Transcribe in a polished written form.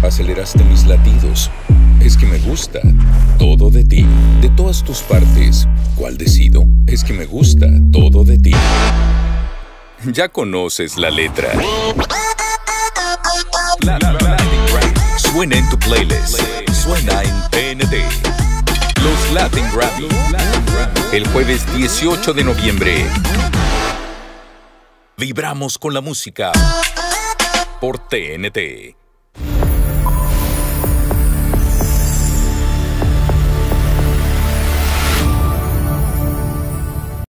Aceleraste mis latidos. Es que me gusta todo de ti. De todas tus partes, ¿cuál decido? Es que me gusta todo de ti. Ya conoces la letra. Suena en tu playlist. Suena en TNT. Los Latin Grammy. El jueves 18 de noviembre. Vibramos con la música por TNT.